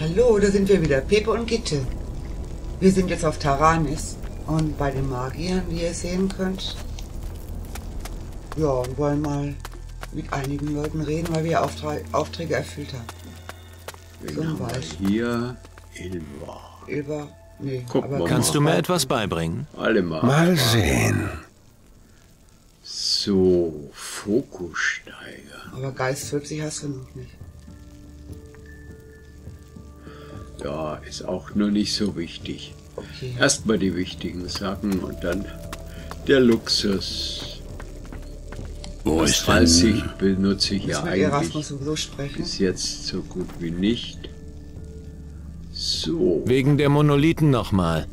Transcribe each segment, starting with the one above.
Hallo, da sind wir wieder, Pepe und Gitte. Wir sind jetzt auf Taranis und bei den Magiern, wie ihr sehen könnt. Ja, und wollen mal mit einigen Leuten reden, weil wir Aufträge erfüllt haben. Zum Beispiel. Hier Ilva. Ilva? Nee. Guck aber mal. Kannst du mir etwas beibringen? Alle mal. Mal sehen. So, Fokussteiger. Aber Geist 40 hast du noch nicht. Ja, ist auch nur nicht so wichtig. Okay. Erstmal die wichtigen Sachen und dann der Luxus. Wo Das ist Falsig denn... benutze ich ja Müssen wir mit Erasmus eigentlich sowieso sprechen? bis jetzt so gut wie nicht. So, Wegen der Monolithen nochmal.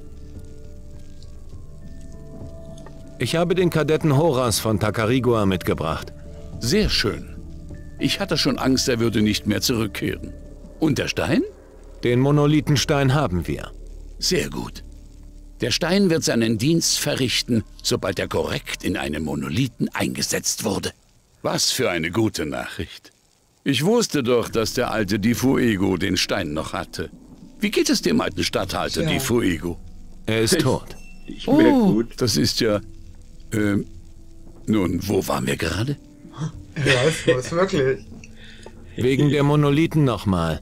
Ich habe den Kadetten Horas von Takarigua mitgebracht. Sehr schön. Ich hatte schon Angst, er würde nicht mehr zurückkehren. Und der Stein? Den Monolithenstein haben wir. Sehr gut. Der Stein wird seinen Dienst verrichten, sobald er korrekt in einen Monolithen eingesetzt wurde. Was für eine gute Nachricht. Ich wusste doch, dass der alte Di Fuego den Stein noch hatte. Wie geht es dem alten Statthalter Tja. Di Fuego? Er ist tot. ich merke gut. Das ist ja... nun, wo waren wir gerade? Erasmus, wirklich. Wegen der Monolithen nochmal.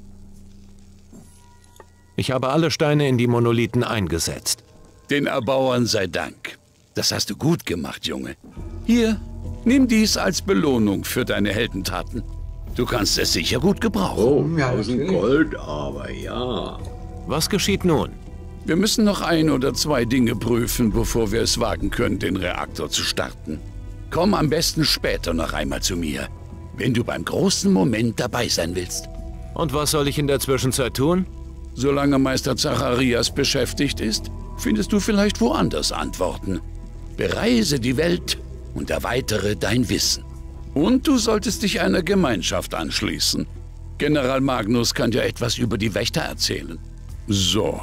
Ich habe alle Steine in die Monolithen eingesetzt. Den Erbauern sei Dank. Das hast du gut gemacht, Junge. Hier, nimm dies als Belohnung für deine Heldentaten. Du kannst es sicher gut gebrauchen. Oh, Ja, 1000 natürlich. Gold, aber ja. Was geschieht nun? Wir müssen noch ein oder zwei Dinge prüfen, bevor wir es wagen können, den Reaktor zu starten. Komm am besten später noch einmal zu mir, wenn du beim großen Moment dabei sein willst. Und was soll ich in der Zwischenzeit tun? Solange Meister Zacharias beschäftigt ist, findest du vielleicht woanders Antworten. Bereise die Welt und erweitere dein Wissen. Und du solltest dich einer Gemeinschaft anschließen. General Magnus kann dir etwas über die Wächter erzählen. So,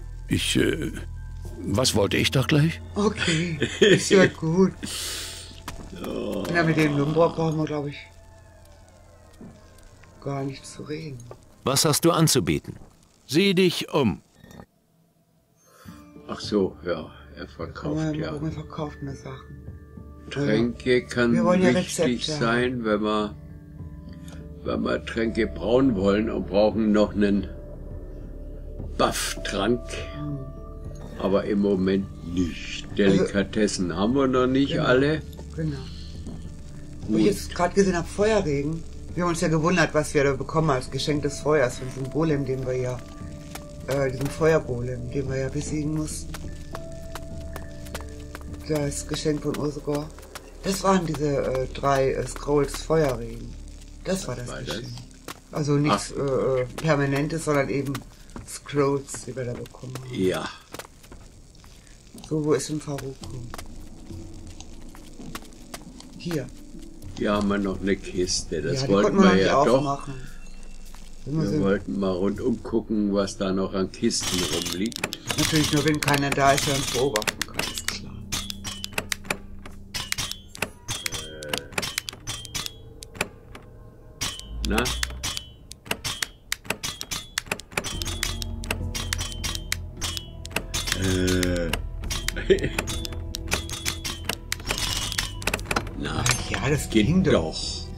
was wollte ich doch gleich? Okay, ist ja gut. Ja, mit dem Lumbrock brauchen wir, glaube ich, gar nicht zu reden. Was hast du anzubieten? Sieh dich um. Ach so, ja, er verkauft ja. Wir verkaufen mir Sachen. Tränke kann Wir wollen ja wichtig Rezepte sein, wenn wir Tränke brauen wollen und brauchen noch einen Buff-Trank. Aber im Moment nicht. Delikatessen haben wir noch nicht Genau. alle. Genau. Wo ich jetzt gerade gesehen habe, Feuerregen. Wir haben uns ja gewundert, was wir da bekommen als Geschenk des Feuers von diesem Golem, den wir ja, diesem Feuergolem, den wir ja besiegen mussten. Das Geschenk von Ursugor. Das waren diese 3 Scrolls Feuerregen. Das war das Geschenk. Also nichts Permanentes, sondern eben Scrolls, die wir da bekommen haben. Ja. So, wo ist denn Faruko? Hier. Hier haben wir noch eine Kiste. Das Ja, die wollten konnten wir noch wir nicht ja doch. aufmachen. Wir wollten mal rundum gucken, was da noch an Kisten rumliegt. Natürlich nur, wenn keiner da ist, der uns beobachten kann, ist klar. Na? Na, Ja, das geht ging doch. doch.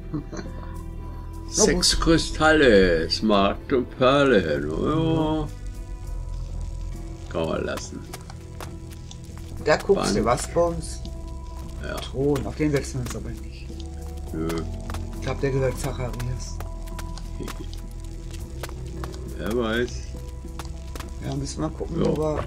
6 Kristalle, Smart und Perle. Ja. Kann man lassen. Da guckst Wann? du, was bei uns? Ja. Thron, auf den setzen wir uns aber nicht. Nö. Ich glaube, der gehört Zacharias. Wer weiß. Ja, müssen wir mal gucken, Ja. wo wir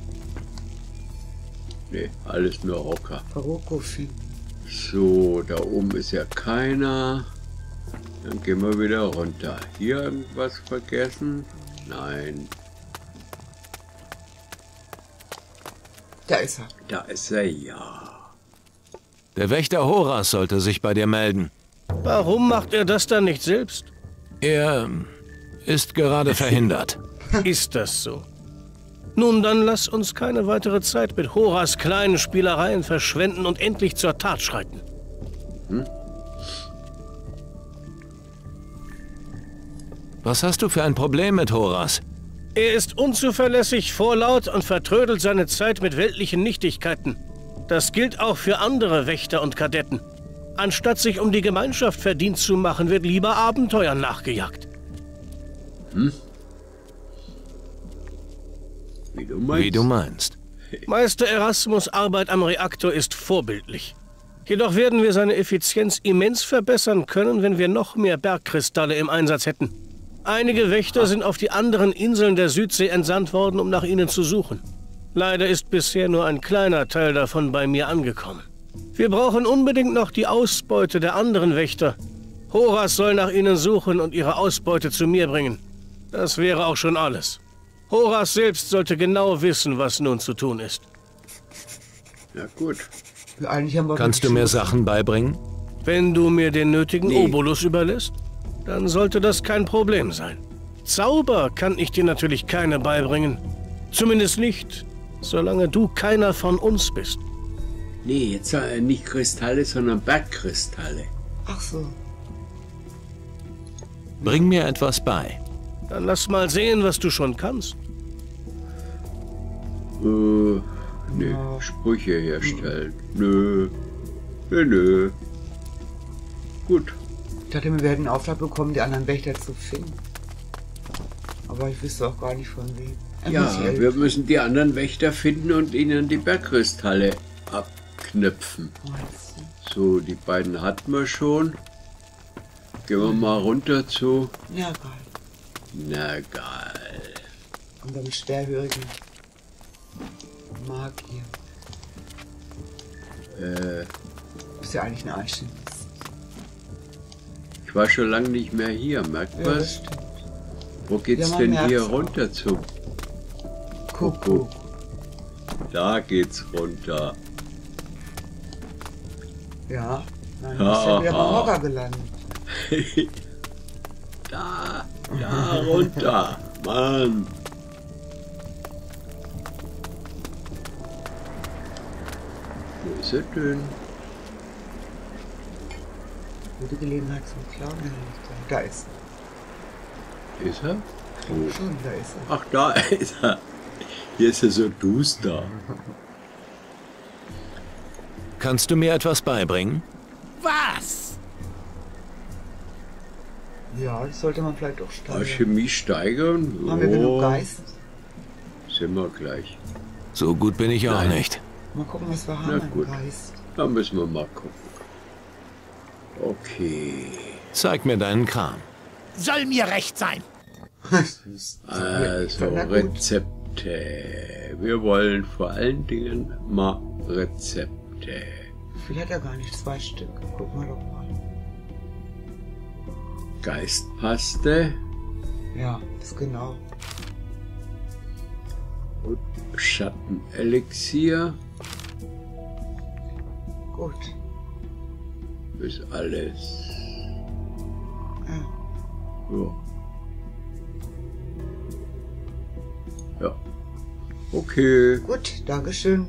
Nee, alles nur Hocker. Faruko finden. So, da oben ist ja keiner. Dann gehen wir wieder runter. Hier irgendwas vergessen? Nein, Da ist er. da ist er ja. Der Wächter Horas sollte sich bei dir melden. Warum macht er das dann nicht selbst? Er ist gerade verhindert. Ist das so? Nun, dann lass uns keine weitere Zeit mit Horas kleinen Spielereien verschwenden und endlich zur Tat schreiten. Was hast du für ein Problem mit Horas? Er ist unzuverlässig, vorlaut und vertrödelt seine Zeit mit weltlichen Nichtigkeiten. Das gilt auch für andere Wächter und Kadetten. Anstatt sich um die Gemeinschaft verdient zu machen, wird lieber Abenteuern nachgejagt. Wie du meinst. Meister Erasmus' Arbeit am Reaktor ist vorbildlich. Jedoch werden wir seine Effizienz immens verbessern können, wenn wir noch mehr Bergkristalle im Einsatz hätten. Einige Wächter sind auf die anderen Inseln der Südsee entsandt worden, um nach ihnen zu suchen. Leider ist bisher nur ein kleiner Teil davon bei mir angekommen. Wir brauchen unbedingt noch die Ausbeute der anderen Wächter. Horas soll nach ihnen suchen und ihre Ausbeute zu mir bringen. Das wäre auch schon alles. Horas selbst sollte genau wissen, was nun zu tun ist. Ja gut. Eigentlich haben wir Kannst du mir Sachen beibringen? Wenn du mir den nötigen Obolus überlässt, dann sollte das kein Problem sein. Zauber kann ich dir natürlich keine beibringen. Zumindest nicht, solange du keiner von uns bist. Nee, jetzt nicht Kristalle, sondern Bergkristalle. Ach so. Bring mir etwas bei. Dann lass mal sehen, was du schon kannst. Nee, Sprüche herstellen. Nö. Nö. Gut. Ich dachte, wir werden einen Auftrag bekommen, die anderen Wächter zu finden. Aber ich wüsste auch gar nicht von wem. Ja, wir müssen die anderen Wächter finden und ihnen die Bergkristalle abknüpfen. So, die beiden hatten wir schon. Gehen wir mal runter zu... Ja, geil. Na geil. Unserem schwerhörigen Magier. Ist ja eigentlich ein Alchemist. Ich war schon lange nicht mehr hier, merkt Ja, was? das stimmt. Wo geht's Ja, man denn merkt's hier auch. runter zu? Kuckuck. Da geht's runter. Ja, dann ist er wieder beim Hocker gelandet. Da runter, Mann. Wo ist er denn? Gute Gelegenheit zum Klauen. Da ist er. Ist er? Wo? Schon, da ist er. Ach, da ist er. Hier ist er so duster. Kannst du mir etwas beibringen? Was? Ja, das sollte man vielleicht auch steigern. Chemie steigern? Haben wir genug Geist? Sind wir gleich. So gut bin ich auch Nein. nicht. Mal gucken, was wir Na haben gut. im Geist. Da müssen wir mal gucken. Okay. Zeig mir deinen Kram. Soll mir recht sein. Also Na gut. Rezepte. Wir wollen vor allen Dingen mal Rezepte. Viel hat er gar nicht, 2 Stück. Gucken wir doch mal. Geistpaste Ja, das genau. und Schattenelixier Gut. ist alles. Ja. Ja. Ja. Okay, Gut, Dankeschön.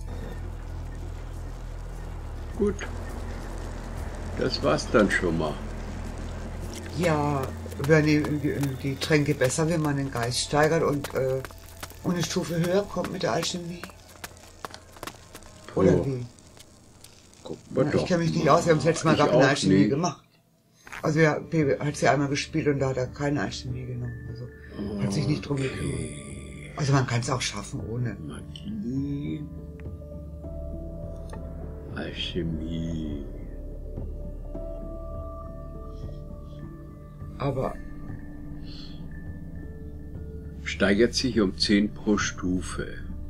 gut. Das war's dann schon mal. Ja, werden die Tränke besser, wenn man den Geist steigert und eine Stufe höher kommt mit der Alchemie? Oder Puh. wie? Gucken wir Ja, doch ich kenne mich nicht aus, wir haben das letzte Mal Ich gar keine auch Alchemie nicht. gemacht. Also ja, Pepe hat sie einmal gespielt und da hat er keine Alchemie genommen. Also hat sich nicht drum gekümmert. Also man kann es auch schaffen ohne. Magie. Alchemie. Aber Steigert sich um 10 pro Stufe.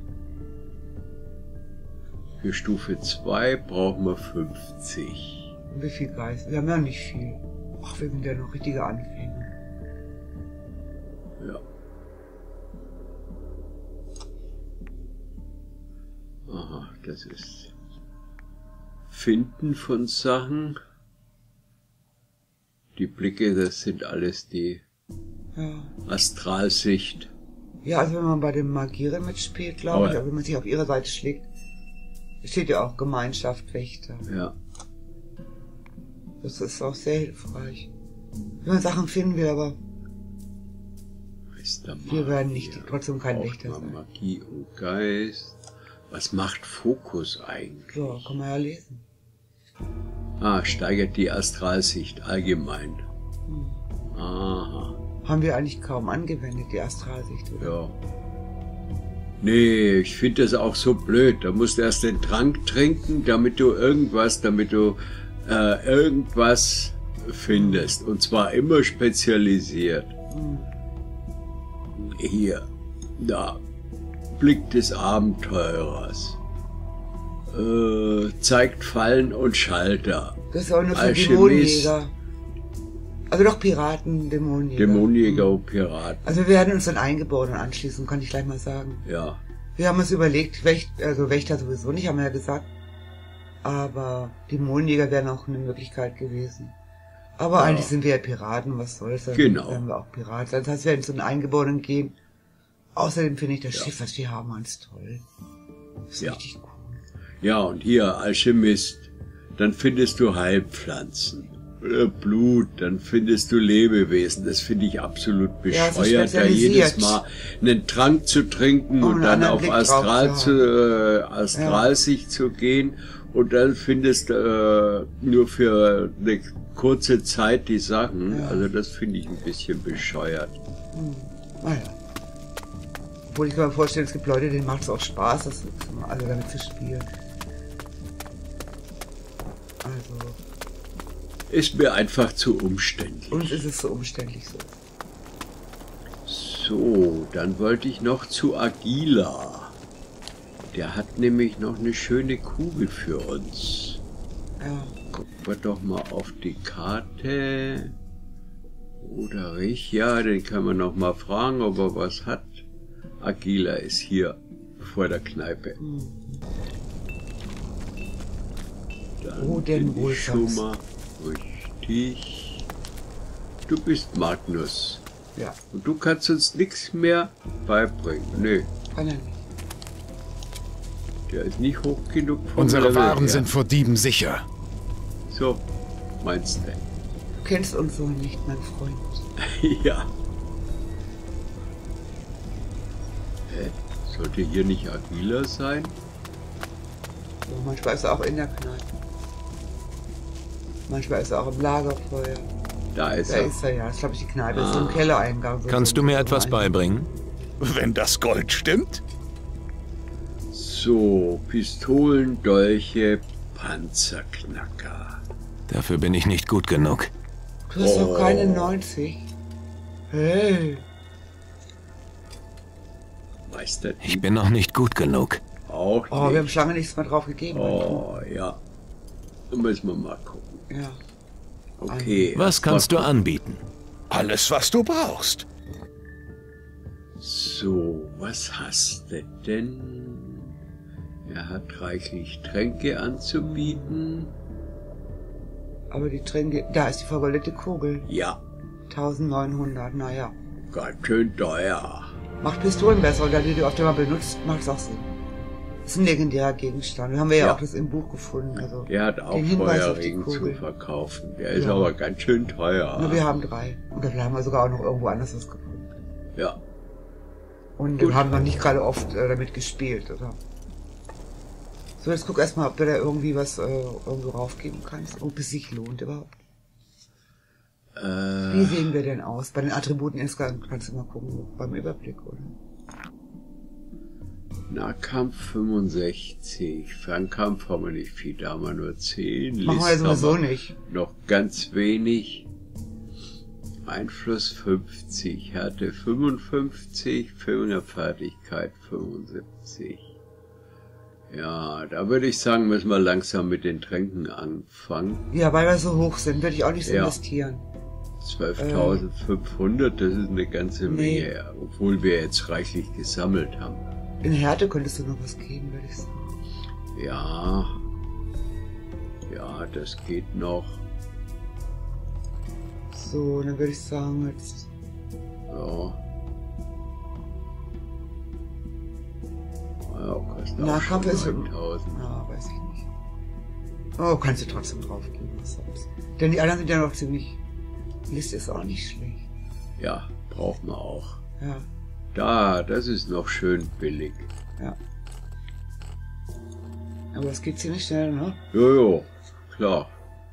Für Stufe 2 brauchen wir 50. wie viel Geist? Wir haben ja nicht viel. Ach, wir sind ja noch richtige Anfänger. Ja. Aha, das ist Finden von Sachen. Die Blicke, das sind alles die Ja. Astralsicht. Ja, also wenn man bei dem Magieren mitspielt, glaube ich, Aber- aber wenn man sich auf ihre Seite schlägt, steht ja auch Gemeinschaft Wächter. Ja. Das ist auch sehr hilfreich. Wenn man Sachen finden will, aber Meistermagier. Wir werden nicht, trotzdem kein Braucht Wächter man sein. Magie und Geist. Was macht Fokus eigentlich? So, kann man ja lesen. Ah, steigert die Astralsicht allgemein. Hm. Aha, Haben wir eigentlich kaum angewendet, die Astralsicht, oder? ja. Nee, ich finde das auch so blöd. Da musst du erst den Trank trinken, damit du irgendwas findest. Und zwar immer spezialisiert. Hier, da, Blick des Abenteurers. Zeigt Fallen und Schalter. Das ist auch nur für Alchemist. Dämonenjäger. Also doch Piraten, Dämonenjäger. Dämonenjäger und Piraten. Also wir werden uns dann Eingeborenen anschließen, kann ich gleich mal sagen. Ja, Wir haben uns überlegt, Wächter sowieso nicht, haben wir ja gesagt. Aber Dämonenjäger wären auch eine Möglichkeit gewesen. Aber Ja. eigentlich sind wir ja Piraten, was soll's, dann Genau. werden wir auch Piraten. Das heißt, wir werden zu den Eingeborenen gehen. Außerdem finde ich das Ja. Schiff, was wir haben, ganz toll. Das ist Ja. richtig cool. ja, und hier Alchemist. Dann findest du Heilpflanzen. Oder Blut, dann findest du Lebewesen. Das finde ich absolut Ja, es ist bescheuert, da spezialisiert. jedes Mal einen Trank zu trinken Um und einen dann anderen auf Blick drauf Astralsicht zu gehen. Und dann findest du nur für eine kurze Zeit die Sachen. Ja. Also das finde ich ein bisschen bescheuert. Naja. Obwohl ich kann mir vorstellen, es gibt Leute, denen macht es auch Spaß, also damit zu spielen. Also, Ist mir einfach zu umständlich. uns ist es so umständlich so. So, dann wollte ich noch zu Agila. Der hat nämlich noch eine schöne Kugel für uns. Ja. Gucken wir doch mal auf die Karte. Oder Rich, ja, den kann man noch mal fragen, ob er was hat. Agila ist hier vor der Kneipe. Dann Oh, denn bin wohl ich schon sonst. mal richtig. Du bist Magnus. Ja, Und du kannst uns nichts mehr beibringen. Nee, kann er nicht. der ist nicht hoch genug vom Unsere Level Waren her. sind vor Dieben sicher. So, meinst du? Du kennst uns so nicht, mein Freund. Ja. Hä? Sollte hier nicht Agila sein? So, manchmal ist er auch in der Kneipe. Manchmal ist er auch im Lagerfeuer. Da ist Da er. ist er ja. Das ist, glaube ich, die Kneipe. Das ist so ein Kellereingang. So Kannst du mir etwas beibringen? Wenn das Gold stimmt? So, Pistolen, Dolche, Panzerknacker. Dafür bin ich nicht gut genug. Du hast doch keine 90. Hey. Meister Ich bin noch nicht gut genug. auch Oh, wir haben nicht. schon lange nichts mehr drauf gegeben. Oh, ja. Da müssen wir mal gucken. Ja. Okay. Was kannst du anbieten? Alles, was du brauchst. So, was hast du denn? Er hat reichlich Tränke anzubieten. Aber die Tränke, da ist die vergoldete Kugel. Ja, 1900, naja. ganz schön teuer. Macht Pistolen besser und da die du öfter mal benutzt, macht es auch Sinn. Das ist ein legendärer Gegenstand. Da haben wir ja Ja. auch das im Buch gefunden. Also Der hat auch den Hinweis auf die Feuerring zu Kugel. verkaufen. Der ist Ja. aber ganz schön teuer. Na, wir haben 3. Und dafür haben wir sogar auch noch irgendwo anders was gefunden. Ja, Und Gut. wir haben noch nicht gerade oft damit gespielt, oder? So, jetzt guck erstmal, ob du da irgendwie was irgendwo raufgeben kannst. Ob es sich lohnt überhaupt. Wie sehen wir denn aus? Bei den Attributen insgesamt kannst du mal gucken, beim Überblick, oder? Nahkampf 65. Fernkampf haben wir nicht viel, da haben wir nur 10. Machen wir List sowieso haben wir nicht. Noch ganz wenig. Einfluss 50, Härte 55, Fingerfertigkeit 75. Ja, da würde ich sagen, müssen wir langsam mit den Tränken anfangen. Ja, weil wir so hoch sind, würde ich auch nicht so Ja. investieren. 12.500, das ist eine ganze Nee. Menge, obwohl wir jetzt reichlich gesammelt haben. In Härte könntest du noch was geben, würde ich sagen. Ja, ja, das geht noch. So, dann würde ich sagen, jetzt. Ja. Ja, kostet auch Nahkampf schon ist. 9000. Ja, weiß ich nicht. Oh, kannst du trotzdem draufgeben, was sonst. Denn die anderen sind ja noch ziemlich. Die Liste ist auch nicht schlecht. Ja, braucht man auch. Ja. Da, das ist noch schön billig. Ja. Aber das geht ziemlich schnell, ne? Jojo, klar.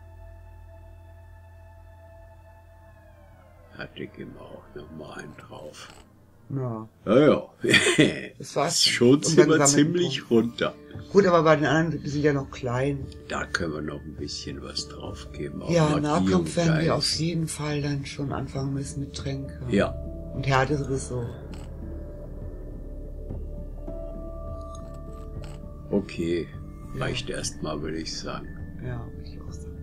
Hatte ich immer auch noch mal einen drauf. Ja. Ja. Das war's. Schon sind wir ziemlich runter. Gut, aber bei den anderen, die sind ja noch klein. Da können wir noch ein bisschen was drauf geben. Ja, Nahkampf werden wir auf jeden Fall dann schon anfangen müssen mit Tränke. Ja. Und Härte sowieso. Okay, reicht erstmal, würde ich sagen. Ja, würde ich auch sagen.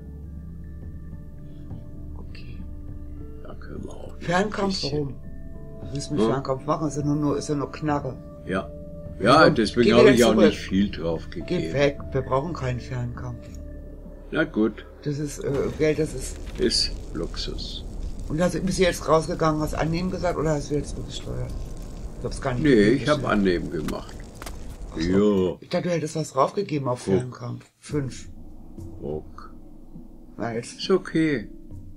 Okay. Da können wir auch. Fernkampf, warum? Du willst mit Fernkampf machen, ist ja nur Knarre. Ja. Ja, deswegen habe ich auch nicht viel drauf gegeben. Geht weg, wir brauchen keinen Fernkampf. Na gut. Das ist Geld, das ist... Ist Luxus. Und bist du jetzt rausgegangen, hast annehmen gesagt oder hast du jetzt gesteuert? Ich hab's gar nicht Nee, ich habe annehmen gemacht. So. Ja. Ich dachte, du hättest was draufgegeben auf Fernkampf. 5. Ok. Na, jetzt. Ist okay.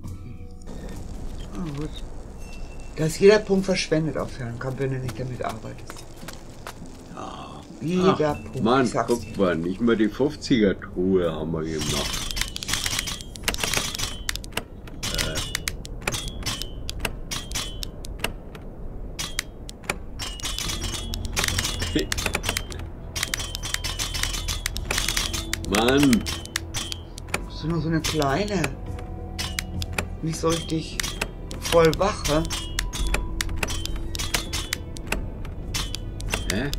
Ah, gut. Da ist jeder Punkt verschwendet auf Fernkampf, wenn du nicht damit arbeitest. Ja. Jeder Punkt. Mann, guck mal, nicht mal die 50er-Truhe haben wir gemacht. Mann! Das ist nur so eine kleine. Nicht so richtig voll wache. Hä?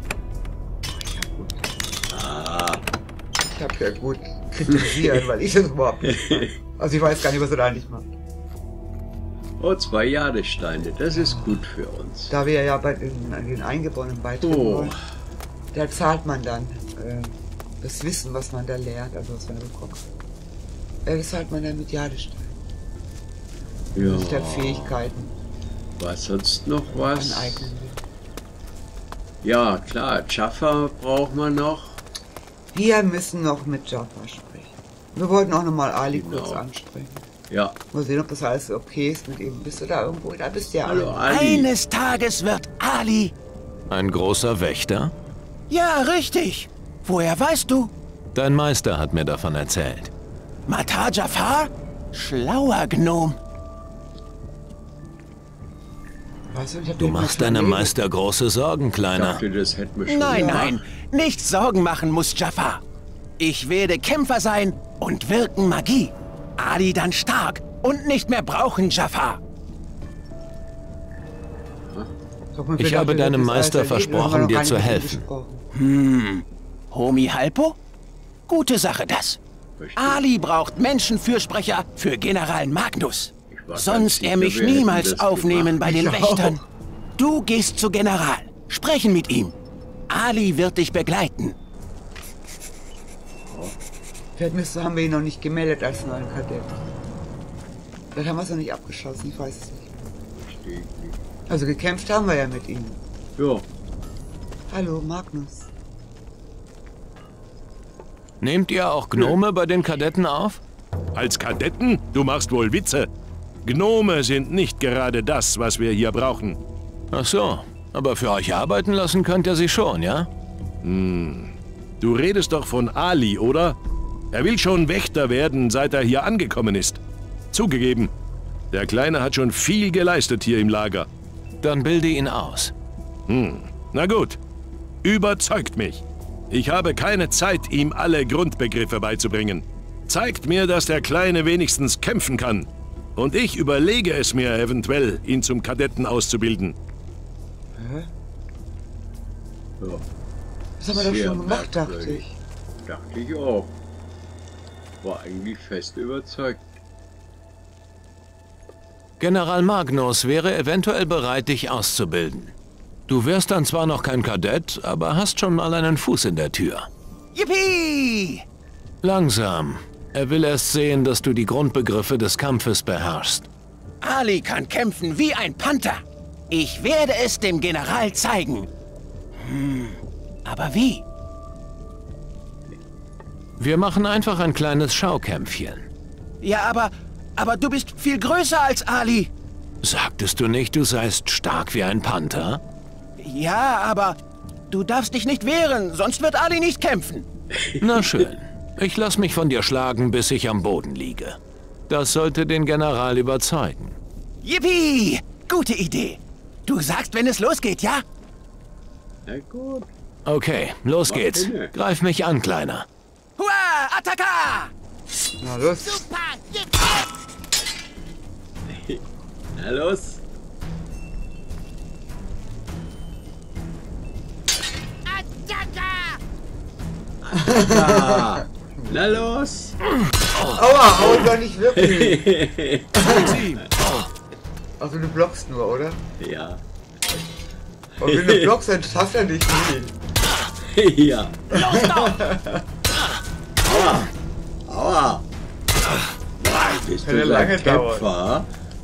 Ich hab ja gut kritisiert, weil ich das überhaupt nicht mache. Also ich weiß gar nicht, was er da nicht macht. Oh, 2 Jadesteine, das ist gut für uns. Da wir ja bei den Eingeborenen beitreten wollen, da zahlt man dann das Wissen, was man da lernt, also was man bekommt. Das zahlt man dann mit Jadesteinen. Ja. Mit der Fähigkeiten Was sonst noch was? aneignen will. Ja, klar, Jaffa braucht man noch. Wir müssen noch mit Jaffa sprechen. Wir wollten auch nochmal Ali kurz ansprechen. Ja. Mal sehen, ob das alles okay ist mit ihm. Bist du da irgendwo? Da bist du ja. Hallo, Ali. Eines Tages wird Ali... Ein großer Wächter? Ja, richtig. Woher weißt du? Dein Meister hat mir davon erzählt. Matar Jafar? Schlauer Gnom. Weißt du, ich hab Du den machst mal deinem schon Meister große Sorgen, Ich Kleiner. dachte, das hätten wir schon Nein, gemacht. nein. Nicht Sorgen machen muss Jafar. Ich werde Kämpfer sein und wirken Magie. Ali dann stark und nicht mehr brauchen Jafar. Sag mal, Ich wir habe dachten, deinem das ist Meister alles erledigt, versprochen, haben wir noch dir gar zu nicht mit ihm helfen. gesprochen. Homi Halpo? Gute Sache das. Richtig. Ali braucht Menschenfürsprecher für General Magnus. Ich war ganz Sonst sicher, er mich wir hätten niemals das aufnehmen gemacht. bei den Ich Wächtern. auch. Du gehst zu General. Sprechen mit ihm. Ali wird dich begleiten. Vielleicht haben wir ihn noch nicht gemeldet als neuen Kadett. Vielleicht haben wir es noch nicht abgeschossen, ich weiß es nicht. Verstehe ich nicht. Also gekämpft haben wir ja mit ihm. Ja, Hallo, Magnus. Nehmt ihr auch Gnome bei den Kadetten auf? Als Kadetten? Du machst wohl Witze. Gnome sind nicht gerade das, was wir hier brauchen. Ach so, aber für euch arbeiten lassen könnt ihr sie schon, ja? Du redest doch von Ali, oder? Er will schon Wächter werden, seit er hier angekommen ist. Zugegeben, der Kleine hat schon viel geleistet hier im Lager. Dann bilde ihn aus. Na gut, überzeugt mich. Ich habe keine Zeit, ihm alle Grundbegriffe beizubringen. Zeigt mir, dass der Kleine wenigstens kämpfen kann. Und ich überlege es mir eventuell, ihn zum Kadetten auszubilden. ja. Das haben wir doch Sehr schon gemacht, dachte merkwürdig. ich. Dachte ich auch. War eigentlich fest überzeugt. General Magnus wäre eventuell bereit, dich auszubilden. Du wärst dann zwar noch kein Kadett, aber hast schon mal einen Fuß in der Tür. Yippie! Langsam. Er will erst sehen, dass du die Grundbegriffe des Kampfes beherrschst. Ali kann kämpfen wie ein Panther. Ich werde es dem General zeigen. Aber wie? Wir machen einfach ein kleines Schaukämpfchen. Ja, aber du bist viel größer als Ali. Sagtest du nicht, du seist stark wie ein Panther? Ja, aber du darfst dich nicht wehren, sonst wird Ali nicht kämpfen. Na schön. Ich lass mich von dir schlagen, bis ich am Boden liege. Das sollte den General überzeugen. Yippie! Gute Idee. Du sagst, wenn es losgeht, ja? Na gut. Okay, los geht's. Inne. Greif mich an, Kleiner. Hua! Attacka! Na los. Na los. Ah, na los. Aua, hau doch nicht wirklich. Sie. Also du blockst nur, oder? Ja. Und wenn du blockst, dann schafft er nicht viel. Ja. Aua. Aua. Bist Kann ja du lange ein Kämpfer?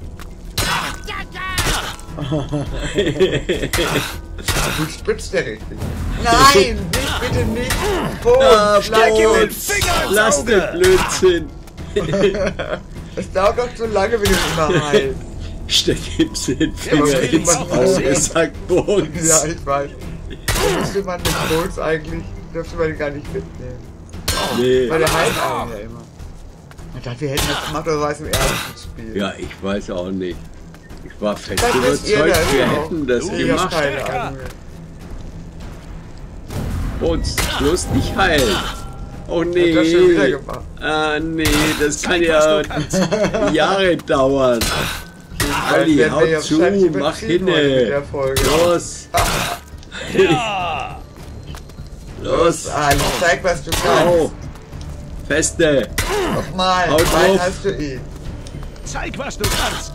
Du spritzt der richtig. Nein, nicht, bitte nicht. Ah, Schlag ihm den Bones. Finger ins Lass Auge. den Blödsinn. Es dauert doch zu lange, wenn du immer heilst. Steck ihm den Finger ins Auge, sagt Bones. Ja, ich weiß. Da müsste man mit Bones eigentlich, dürfte man ihn gar nicht mitnehmen. Nee. Weil der heilt einen ja immer. Ich dachte, wir hätten das gemacht, oder war es im ersten Spiel? Ja, ich weiß auch nicht. Ich war fest Das wisst ihr überzeugt, das wir auch. hätten das Ich hab gemacht. keine Ahnung mehr. Bones, bloß nicht heilen. Oh nee. Hat das schon wieder gemacht. Ah nee, das kann ja Jahre dauern. Ali, werden wir hau ja zu, wahrscheinlich mach überziehen heute mit hinne. der Folge. Los. Los. Ali, zeig, was du Au. kannst. Feste. Nochmal, Haut bald drauf. hast du ihn. Zeig, was du kannst.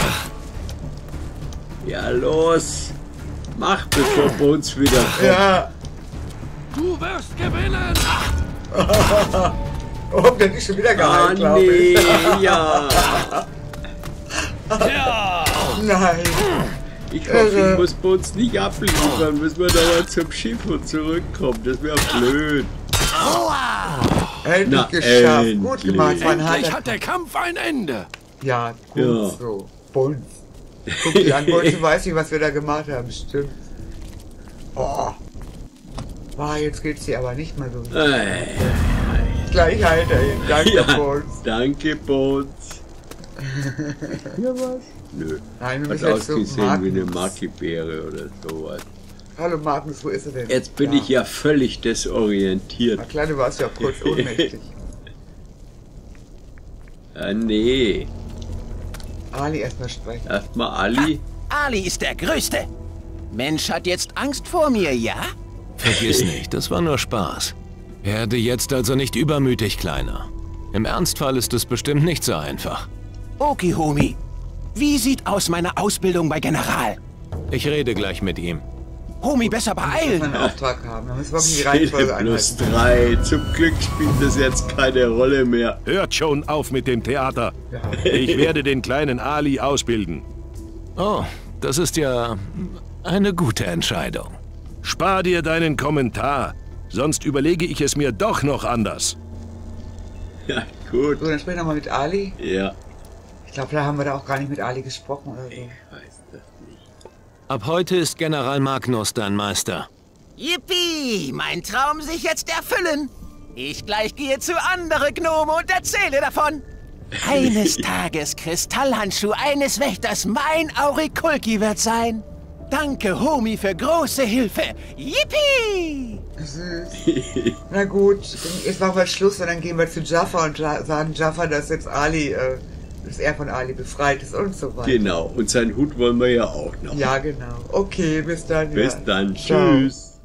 Ja, los. Mach, bevor Bones wieder kommt. Ja. Du wirst gewinnen. Oh, der hat dich schon wieder Ah, geheilt, glaube nee, ich. ja. Nein. Ich hoffe, ich muss Bones nicht abliefern. Müssen wir da mal zum Schiff und zurückkommen. Das wäre blöd. Endlich Na, geschafft. endlich. Gut gemacht, mein Endlich Hand. hat der Kampf ein Ende. Ja, gut Ja. so. Bones. Guck dich an, Bones, du weißt nicht, was wir da gemacht haben. Stimmt. Oh. Wow, jetzt geht's dir aber nicht mehr so. Gleich heilt er ihn. Danke, Ja, Bones. danke, Bones. Ja, was? Nö. Nein, wir Hat müssen jetzt so ausgesehen wie eine Magnus. Maki-Beere oder sowas. Hallo Magnus, wo ist er denn? Jetzt bin ich ja völlig desorientiert. Na klar, du warst ja auch kurz ohnmächtig. Nee. Ali erstmal sprechen. Erstmal Ali. Ali ist der Größte. Mensch hat jetzt Angst vor mir, ja? Vergiss nicht, das war nur Spaß. Werde jetzt also nicht übermütig, Kleiner. Im Ernstfall ist es bestimmt nicht so einfach. Okay, Homie. Wie sieht aus meine Ausbildung bei General? Ich rede gleich mit ihm. Homie, besser Wir beeilen. einen Auftrag haben. Da müssen wir die Szene Reihenfolge plus einhalten. 3. Zum Glück spielt das jetzt keine Rolle mehr. Hört schon auf mit dem Theater. Ich werde den kleinen Ali ausbilden. Oh, das ist ja eine gute Entscheidung. Spar dir deinen Kommentar, sonst überlege ich es mir doch noch anders. Ja, gut. So, dann sprechen wir mal mit Ali. Ja, Ich glaube, da haben wir da auch gar nicht mit Ali gesprochen oder so. ich weiß das nicht. Ab heute ist General Magnus dein Meister. Yippie, mein Traum sich jetzt erfüllen. Ich gleich gehe zu andere Gnome und erzähle davon. Eines Tages Kristallhandschuh eines Wächters mein Aurikulki wird sein. Danke, Homie, für große Hilfe. Yippie! Süß. Na gut, jetzt machen wir Schluss und dann gehen wir zu Jaffa und sagen Jaffa, dass jetzt Ali, dass er von Ali befreit ist und so weiter. Genau, und seinen Hut wollen wir ja auch noch. Ja, genau. Okay, bis dann. Bis ja. dann. Ciao. Tschüss.